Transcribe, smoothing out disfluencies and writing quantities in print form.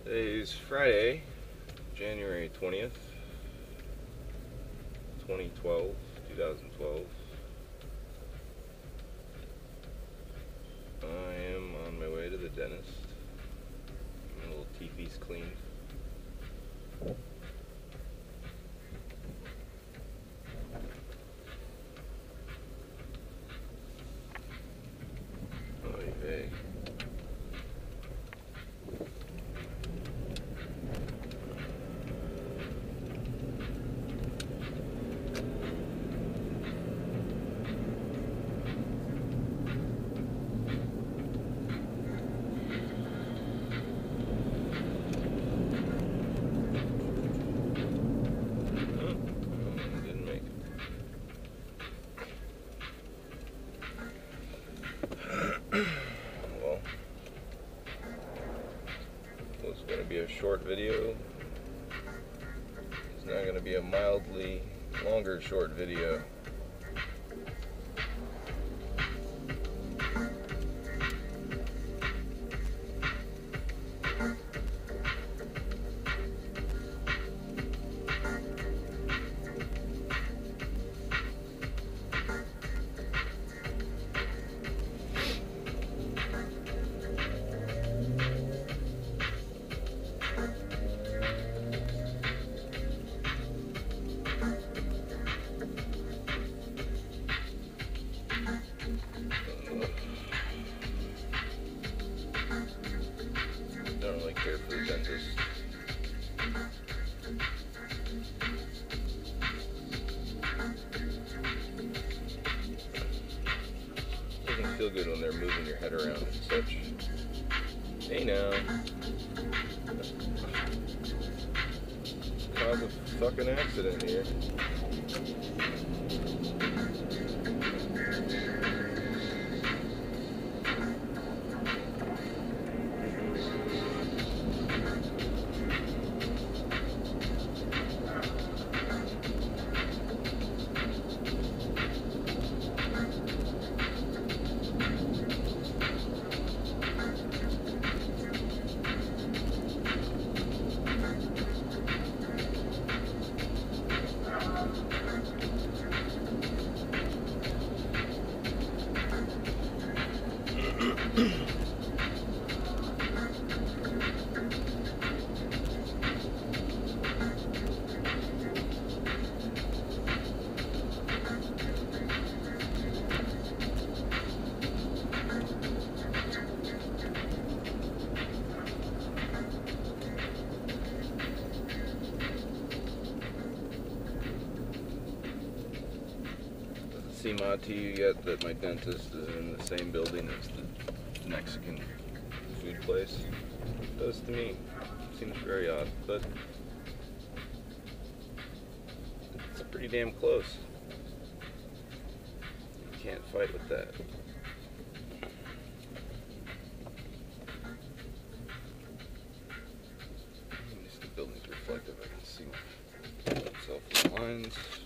Today is Friday, January 20th, 2012. I am on my way to the dentist. My little teepee's cleaned. Oy vey. Didn't make it. Well, it was going to be a short video. It's now going to be a mildly longer short video. Don't really care for the dentist. Doesn't feel good when they're moving your head around and such. Hey now. Cause a fucking accident here. Seem odd to you yet that my dentist is in the same building as the Mexican food place? It does to me. Seems very odd, but it's pretty damn close. You can't fight with that. At least the building's reflective. I can see myself in the lines.